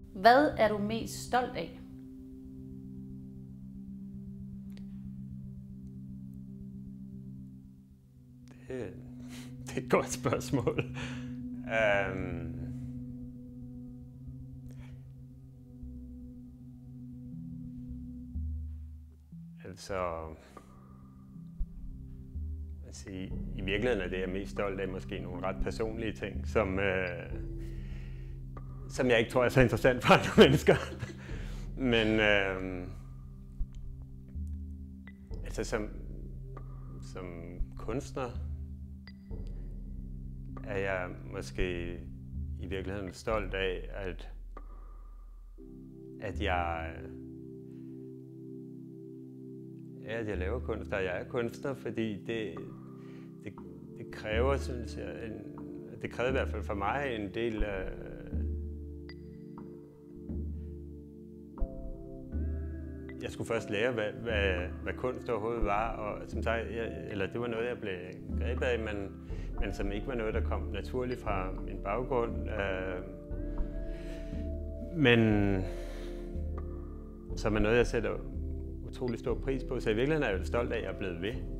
Hvad er du mest stolt af? Det er et godt spørgsmål. I virkeligheden er det, jeg er mest stolt af, måske nogle ret personlige ting, som jeg ikke tror er så interessant for andre mennesker. Men som kunstner er jeg måske i virkeligheden stolt af, at jeg laver kunst, og jeg er kunstner, fordi det kræver, synes jeg, det kræver i hvert fald for mig en del af jeg skulle først lære, hvad kunst overhovedet var, og som sagt, det var noget, jeg blev grebet af, men som ikke var noget, der kom naturligt fra min baggrund. Men som er noget, jeg sætter utrolig stor pris på, så i virkeligheden er jeg jo stolt af, at jeg er blevet ved.